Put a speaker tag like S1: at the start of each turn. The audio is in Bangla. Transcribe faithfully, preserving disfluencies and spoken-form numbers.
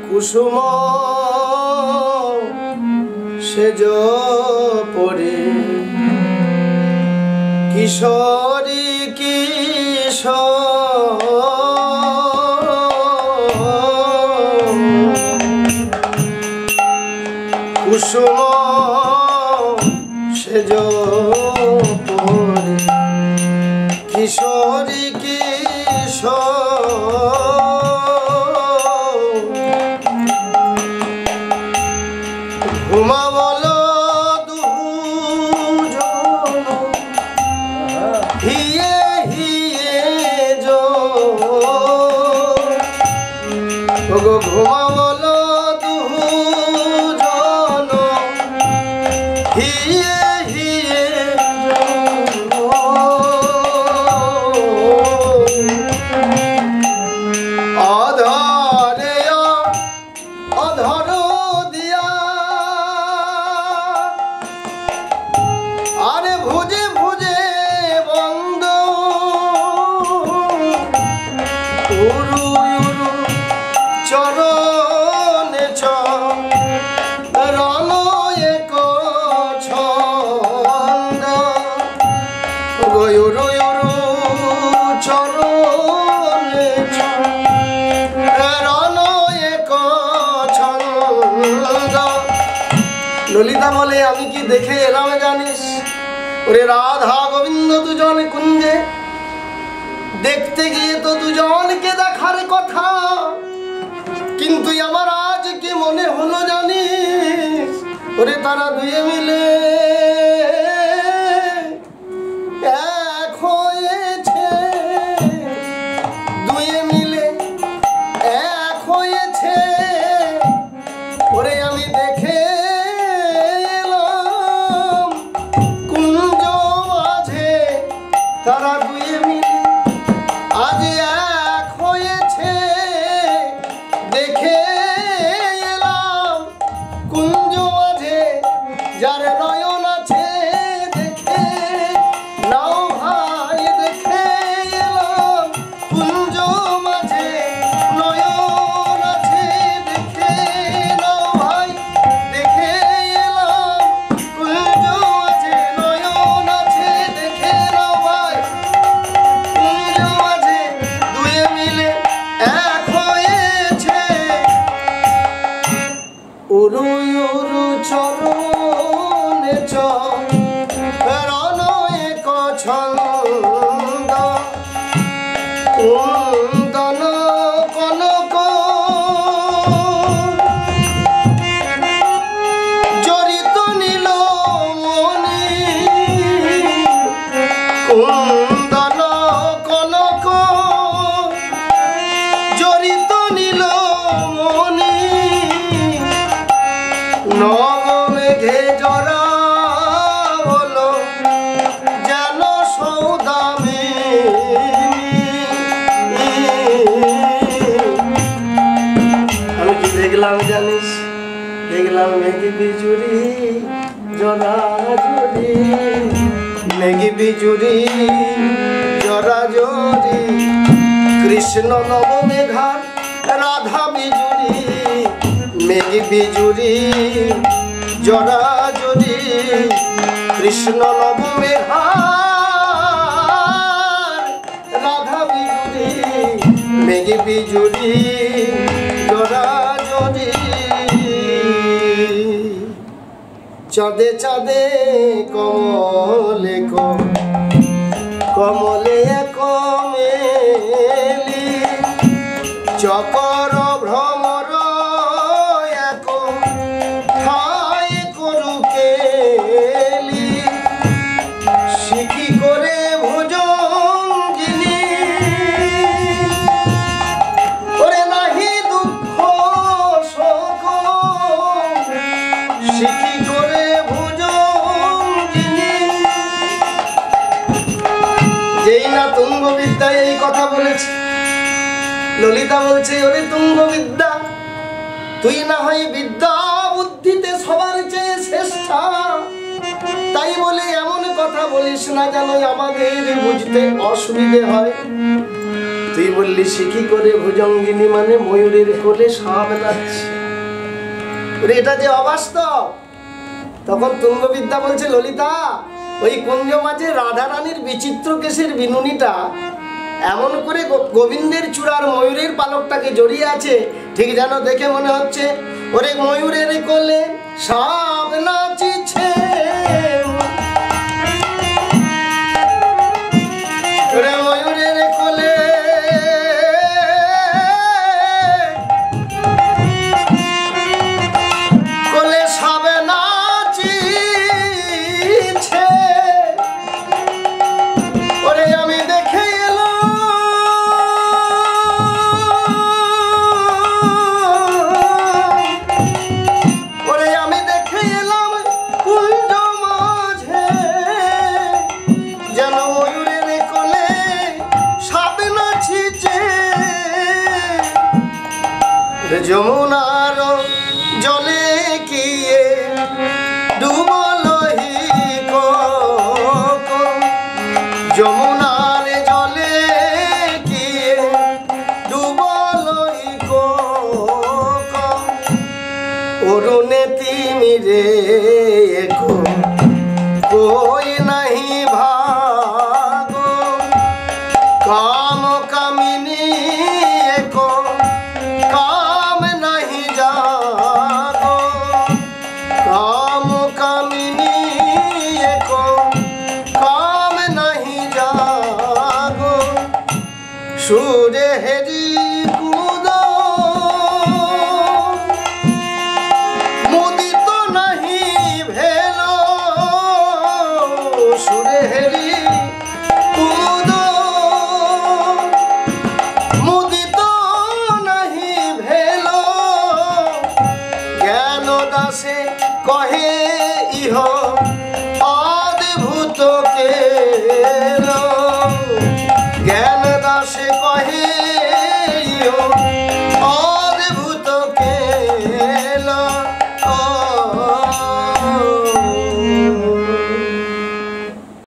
S1: কুসুম সেজ পরে কিশোরী কিশোর কুসুম সেজ পরে কিশোরী কিশোর ঘুমা বলো দুজন হিয়ে হিয়ে জো ওগো ঘুমা বলো দুজন হিয়ে হিয়ে জো অধরে অধর দিয়া আরে ভুজে ভুজে বন্ধ উরু উরু চরণে চরণ এক ছন্দ উরু উরু চরণে চরণ এক ছন্দ। ললিতা বলে আমি কি দেখে এলাম জানিস? ওরে রাধা গোবিন্দ দুজন কুঞ্জে দেখতে গিয়ে তো দুজনকে দেখার কথা, কিন্তু আমার আজ কি মনে হলো জানিস? ওরে তারা দুয়ে মিলে এক হয়েছে, দুয়ে মিলে এক হয়েছে। ওরে আমি দেখে এলাম কুঞ্জ মাঝে তারা দুয়ে মিলে আজ এক হয়েছে। দেখে এলাম কুঞ্জ মাঝে যার নয়ন আছে, দেখে নাও ভাই। দেখে এলাম কুঞ্জ মাঝে নয়ন আছে, দেখে নাও ভাই। দেখে এলাম কুঞ্জ মাঝে নয়ন আছে, দেখে নাও ভাই। কুঞ্জ মাঝে দুয়ে মিলে এক হয়েছে। উরু উরু চরণে চরণ এক ছন্দ কুন্দন কনক জড়িত নীল মণি কুন্দন কনক জড়িত নীল মণি নব মেঘে জরা হলো যেন সৌদামি। আমি কি দেখলাম জানিস? দেখলাম মেঘি বিজুরি জরা জরি, মেঘি বিজুরি জরা জরি। কৃষ্ণ নব মেঘার রাধা বিজুরি, মেঘি বিজুরি জরা জরি। কৃষ্ণ নব মেঘার রাধা বিজুরি, মেঘি বিজুরি জরা জরি। চাঁদে চাঁদে কমলে কমলে কমেলি চকর ভ্রমর এক ঠাই করুকেলি। শিখি করে ভোজঙ্গিনী ওরে নাহি দুঃখ শোক। শিখি করে ভোজঙ্গিনী যেই না তুঙ্গ বিদ্যায় এই কথা বলেছে, ললিতা বলছে ওরে তুঙ্গ বিদ্যা তুই না হয় বিদ্যা বুদ্ধিতে সবার চেয়ে শ্রেষ্ঠ, তাই বলে এমন কথা বলিস না যেন আমাদের বুঝতে অসুবিধে হয়। তুই বললি শিখি করে ভুজঙ্গিনী মানে ময়ূরের কোলে সাপ নাচছে, এটা যে অবাস্তব। তখন তুঙ্গবিদ্যা বলছে ললিতা ওই কুঞ্জ মাঝে রাধা রানীর বিচিত্র কেশের বিনুনিটা এমন করে গোবিন্দের চূড়ার ময়ূরের পালকটাকে জড়িয়ে আছে, ঠিক যেন দেখে মনে হচ্ছে ওরে ময়ূরের কোলে সাপ নাচিছে, ওরে ময়ূরের কোলে কোলে সাপ নাচিছে, ওরে আমি দেখে এলাম ওরে আমি দেখে এলাম কুঞ্জ মাঝে যেন ময়ূরের কোলে সাপ নাচিছে, যমুনার জলে কিয়ে ডুবলহি যমুনার জলে কিয়ে ডুবলহি অরুণে তিমিরে কই নাহি ভাগ কাম কামিনী একো কাম নাহি জাগ কাম কামিনী একো কাম নাহি জাগ সুরে হেরি কুদ মুদিত নাহি ভেল সুরে হেরি কুদ মুদিত নাহি ভেল জ্ঞান দাসে কহে ইহ অদ্ভুত কেল জ্ঞান দাসে কহে ইহ